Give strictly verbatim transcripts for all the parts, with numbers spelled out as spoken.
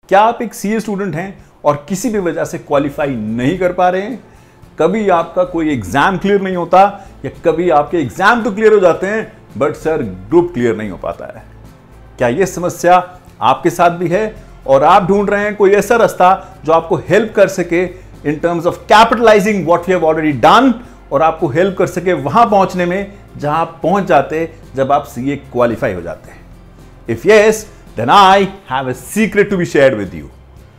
क्या आप एक सीए स्टूडेंट हैं और किसी भी वजह से क्वालिफाई नहीं कर पा रहे हैं? कभी आपका कोई एग्जाम क्लियर नहीं होता या कभी आपके एग्जाम तो क्लियर हो जाते हैं बट सर ग्रुप क्लियर नहीं हो पाता है। क्या यह समस्या आपके साथ भी है और आप ढूंढ रहे हैं कोई ऐसा रास्ता जो आपको हेल्प कर सके in terms of capitalising what we have already done और आपको हेल्प कर सके वहां पहुंचने में जहां आप पहुंच जाते जब आप सीए क्वालिफाई हो जाते हैं? If yes, then I have a secret to be shared with you.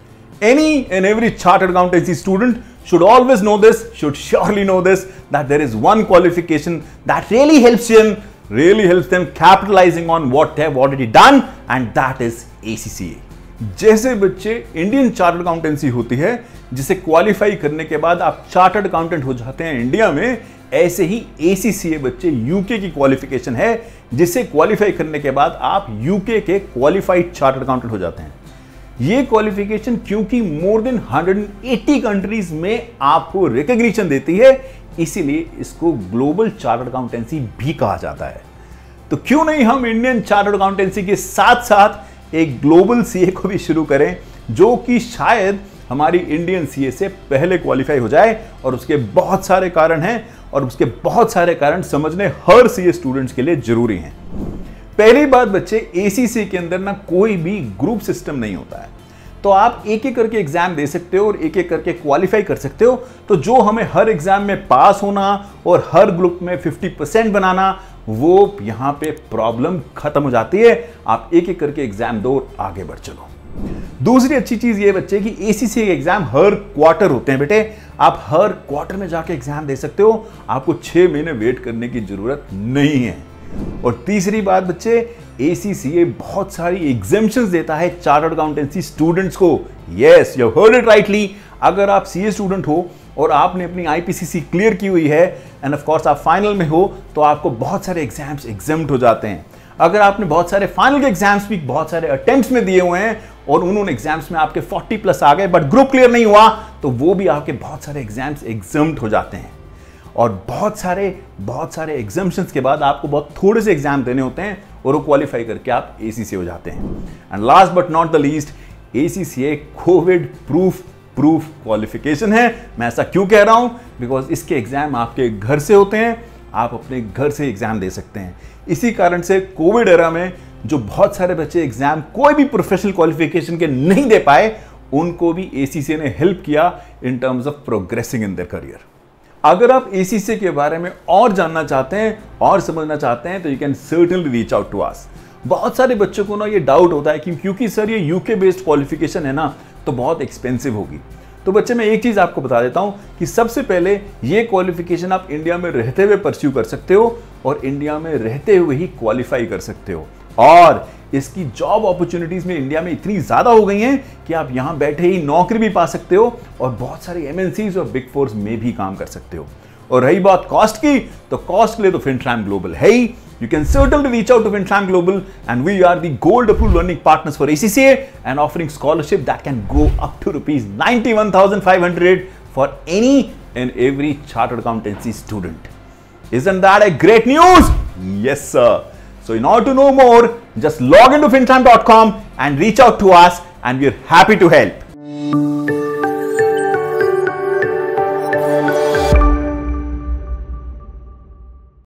Any and every chartered accountancy student should always know this, should surely know this, that there is one qualification that really helps them, really helps them capitalizing on what they have already done, and that is A C C A. जैसे बच्चे Indian chartered accountancy होती है जिसे qualify करने के बाद आप chartered accountant हो जाते हैं इंडिया में, ऐसे ही A C C A बच्चे यूके की क्वालिफिकेशन है जिसे क्वालिफाई करने के बाद आप यूके के क्वालिफाइड चार्टर्ड अकाउंटेंट हो जाते हैं। ये क्वालिफिकेशन क्योंकि मोर देन एक सौ अस्सी कंट्रीज में आपको रिकॉग्निशन देती है, इसीलिए इसको ग्लोबल चार्टर्ड अकाउंटेंसी भी कहा जाता है। तो क्यों नहीं हम इंडियन चार्टर्ड अकाउंटेंसी के साथ साथ एक ग्लोबल सीए को भी शुरू करें जो कि शायद हमारी इंडियन सीए से पहले क्वालिफाई हो जाए। और उसके बहुत सारे कारण हैं और उसके बहुत सारे कारण समझने हर सीए स्टूडेंट्स के लिए जरूरी हैं। पहली बात बच्चे, एसीसी के अंदर ना कोई भी ग्रुप सिस्टम नहीं होता है, तो आप एक एक करके एग्जाम दे सकते हो और एक एक करके क्वालिफाई कर सकते हो। तो जो हमें हर एग्जाम में पास होना और हर ग्रुप में पचास परसेंट बनाना, वो यहां पे प्रॉब्लम खत्म हो जाती है। आप एक एक करके एग्जाम दो और आगे बढ़ चलो। दूसरी अच्छी चीज ये बच्चे कि एसीसी के एग्जाम हर क्वार्टर होते हैं बेटे, आप हर क्वार्टर में जाके एग्जाम दे सकते हो, आपको छह महीने वेट करने की जरूरत नहीं है। और तीसरी बात बच्चे, एसीसीए बहुत सारी एग्जेम्पशंस देता है चार्टर्ड अकाउंटेंसी स्टूडेंट्स को। Yes, you heard it rightly. अगर आप सीए स्टूडेंट हो और आपने अपनी आईपीसीसी क्लियर की हुई है एंड ऑफ कोर्स आप फाइनल में हो, तो आपको बहुत सारे एग्जाम्स एग्जेम्प्ट हो जाते हैं। अगर आपने बहुत सारे फाइनल के एग्जाम्स भी बहुत सारे अटेम्प्ट्स में दिए हुए हैं और उन्होंने एग्जाम्स में आपके चालीस प्लस आ गए बट ग्रुप क्लियर नहीं हुआ, तो वो भी आपके बहुत सारे एग्जाम्स एग्जम्प्ट हो जाते हैं। और बहुत सारे बहुत सारे एग्जाम्शंस के बाद आपको बहुत थोड़े से एग्जाम देने होते हैं और वो क्वालिफाई करके आप एसीसी हो जाते हैं। And last but not the least, ACCA covid proof proof qualification है। मैं ऐसा क्यों कह रहा हूं? बिकॉज इसके एग्जाम आपके घर से होते हैं, आप अपने घर से एग्जाम दे सकते हैं। इसी कारण से कोविड एरा में जो बहुत सारे बच्चे एग्जाम कोई भी प्रोफेशनल क्वालिफिकेशन के नहीं दे पाए, उनको भी एसीसी ने हेल्प किया in terms of progressing in their career. अगर आप एसीसी के बारे में और जानना चाहते हैं और समझना चाहते हैं तो you can certainly reach out to us. बहुत सारे बच्चों को ना ये डाउट होता है कि क्योंकि सर ये यूके बेस्ड क्वालिफिकेशन है ना, तो बहुत एक्सपेंसिव होगी। तो बच्चे मैं एक चीज आपको बता देता हूं कि सबसे पहले ये क्वालिफिकेशन आप इंडिया में रहते हुए परस्यू कर सकते हो और इंडिया में रहते हुए ही क्वालिफाई कर सकते हो। और इसकी जॉब अपॉर्चुनिटीज में इंडिया में इतनी ज्यादा हो गई हैं कि आप यहां बैठे ही नौकरी भी पा सकते हो और बहुत सारी एमएनसीज और बिग फोर्स में भी काम कर सकते हो। और रही बात कॉस्ट की, तो कॉस्ट के लिए तो FinTram Global है ही। You can certainly reach out to FinTram Global and we are the gold approved learning partners for A C C A and offering scholarship that can go up to rupees ninety-one thousand five hundred for any and every chartered accountancy student. Isn't that a great news? Yes, sir. So in order to know more, just log into FinTram dot com and reach out to us and we're happy to help.